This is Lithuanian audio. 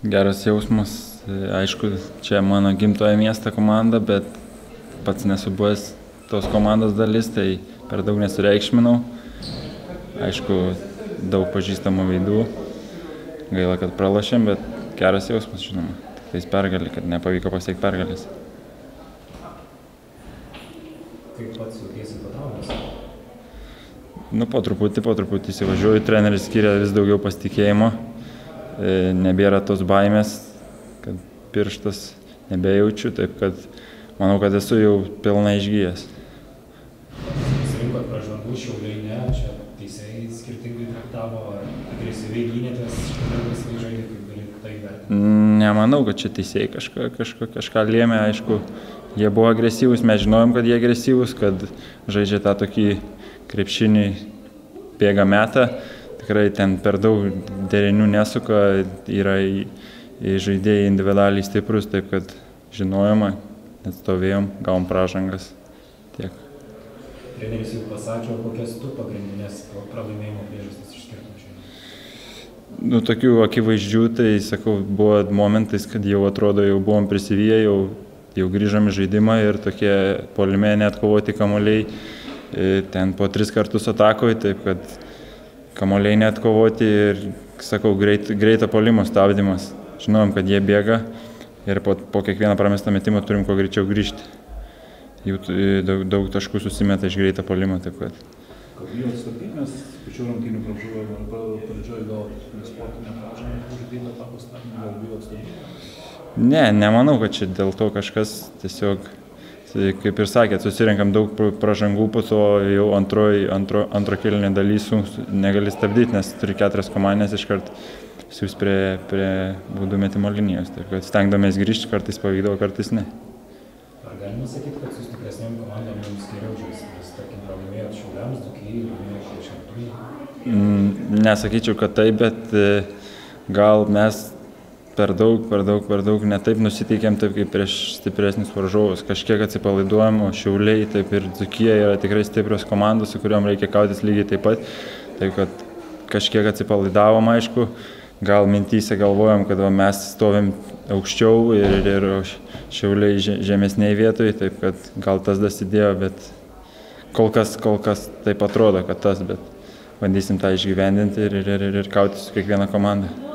Geras jausmas, aišku, čia mano gimtojo miesto komanda, bet pats nesu buvęs tos komandos dalis, tai per daug nesureikšminau. Aišku, daug pažįstamų veidų, gaila, kad pralošėm, bet geras jausmas, žinoma. Tiktais pergalė, kad nepavyko pasiekti pergalės. Kaip pats jautiesi po traumos? Po truputį įsivažiuoju, treneris skiria vis daugiau pasitikėjimo. Nebėra tos baimės, kad pirštas nebejaučiu, taip kad manau, kad esu jau pilnai išgijęs. Pasirinkot pražangų, Šiauliai ne, čia teisėjai skirtingai traktavo, ar agresyviai gynėtės, šitą laisvai žaidė, kaip galėtų tai vertinti? Nemanau, kad čia teisėjai kažką lėmė, aišku, jie buvo agresyvūs, mes žinojom, kad jie agresyvūs, kad žaidžia tą tokį krepšinį bėga metą. Tikrai ten per daug derinių nesuka, yra žaidėjai individualiai stiprus, taip kad žinojama, net stovėjom, gavom pražangas. Tiek. Treneris jau pasakė, kokias tu pagrindinės pralaimėjimo priežastis išskirtum šiandien? Tokių akivaizdžių, tai sakau, buvo momentais, kad jau atrodo, jau buvom prisivyję, jau grįžom į žaidimą ir tokie puolime neatkovoti kamuoliai, ten po 3 kartus atakoje, taip kad kamuoliai neatkovoti ir, sakau, greito puolimo stabdymas. Žinojom, kad jie bėga ir po kiekvieną pramestą metimą turim kuo greičiau grįžti. Jų daug taškų susimeta iš greito puolimo, taip kad. Kad bijot stabdyti, mes pačių rungtynių pradžioj gal sportinę pražangą žaidimą tą pastatymą, gal bijot stabdyti? Ne, nemanau, kad čia dėl to kažkas tiesiog, kaip ir sakėt, susirinkam daug pražangų, po to jau antro kėlinio daly negali stabdyti, nes turi 4 komandas iškart siūs prie baudų metimo linijos. Tai kad stengdamės grįžti, kartais pavykdavo, kartais ne. Ar galima sakyti, kad su stipresnėm komandom jums geriau žaisti? Nes, tarkim, pralaimėjot Šiauliams, Dzūkijai, laimėjot Švenčiui? Nesakyčiau, kad taip, bet gal mes per daug netaip nusiteikėm, taip kaip prieš stipresnius varžovus. Kažkiek atsipalaiduojam, o Šiauliai, taip ir Dzūkija yra tikrai stiprios komandos, su kuriuom reikia kautis lygiai taip pat. Taip kad kažkiek atsipalaidavom, aišku, gal mintyse galvojam, kad mes stovim aukščiau ir Šiauliai žemesnėje vietoje, taip kad gal tas dasidėjo, bet kol kas taip atrodo, kad tas, bet bandysim tą išgyvendinti ir kautis su kiekviena komanda.